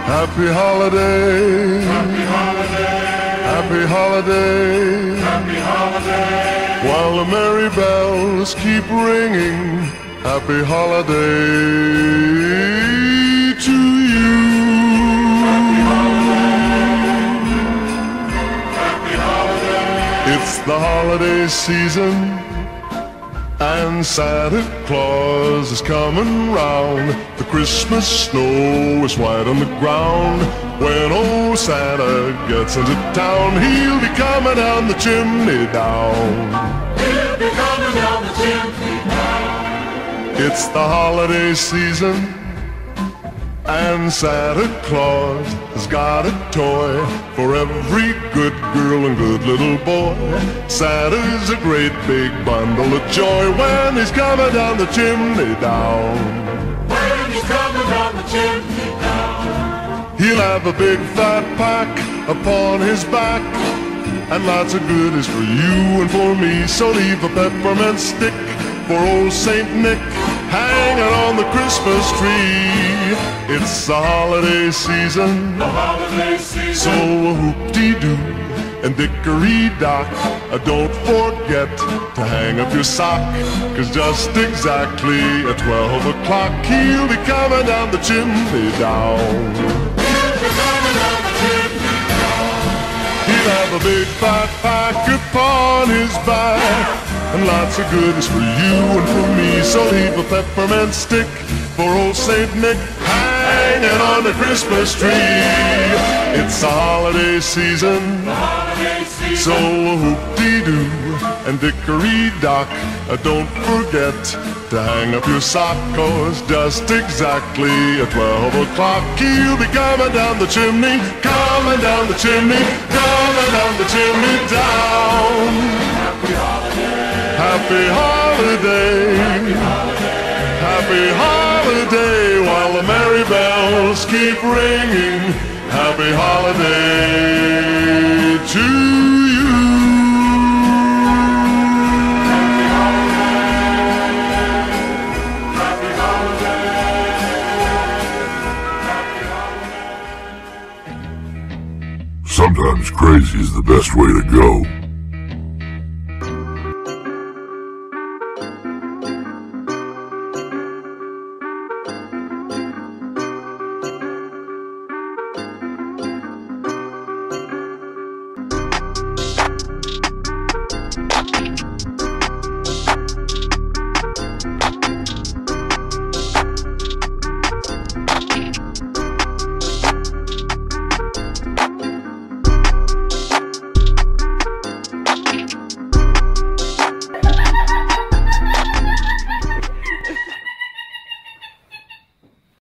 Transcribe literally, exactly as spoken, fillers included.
Happy holiday, Happy holiday, happy holiday, happy holiday, while the merry bells keep ringing. Happy holiday to you. happy holiday. It's the holiday season, and Santa Claus is coming round. The Christmas snow is white on the ground. When old Santa gets into town, he'll be coming down the chimney down. He'll be coming down the chimney down. It's the holiday season, and Santa Claus has got a toy for every good girl and good little boy. Santa's a great big bundle of joy when he's coming down the chimney down. When he's coming down the chimney down, He'll have a big fat pack upon his back, and lots of goodies for you and for me. So leave a peppermint stick for old Saint Nick hanging on the Christmas tree. It's the holiday season, the holiday so season. a whoop-dee-doo and dickory-dock, uh, don't forget to hang up your sock, 'cause just exactly at twelve o'clock he'll be coming down the chimney down. He'll be coming down the chimney down. He'll have a big fat pack upon his back, and lots of goodies for you and for me. So leave a peppermint stick for old Saint Nick hanging on the Christmas tree. It's the holiday season, The holiday so season. a whoop-dee-doo and dickory-dock, uh, don't forget to hang up your sock, 'cause just exactly at twelve o'clock he'll be coming down the chimney, coming down the chimney, coming down the chimney down. Happy holiday, Happy holiday, happy holiday, happy holiday, while the merry bells keep ringing. Happy holiday to you. happy holiday, happy holiday. Sometimes crazy is the best way to go.